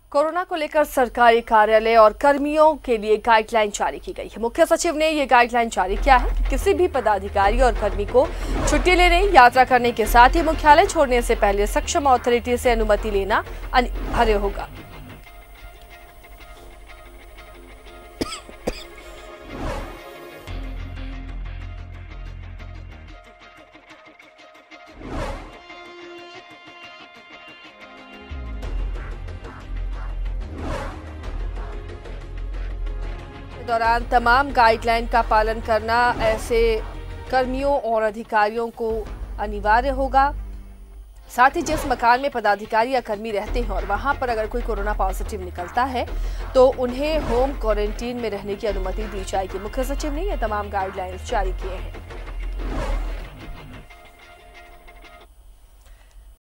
Corona को लेकर सरकारी कार्यालय और कर्मियों के लिए गाइडलाइन जारी की गई है। मुख्य सचिव ने ये गाइडलाइन जारी किया है कि किसी भी पदाधिकारी और कर्मी को छुट्टी लेने, यात्रा करने के साथ ही मुख्यालय छोड़ने से पहले सक्षम अथॉरिटी से अनुमति लेना अनिवार्य होगा। दौरान तमाम गाइडलाइन का पालन करना ऐसे कर्मियों और अधिकारियों को अनिवार्य होगा। साथ ही जिस मकान में पदाधिकारी या कर्मी रहते हैं और वहां पर अगर कोई कोरोना पॉजिटिव निकलता है तो उन्हें होम क्वारंटीन में रहने की अनुमति दी जाएगी। मुख्य सचिव ने ये तमाम गाइडलाइंस जारी किए हैं।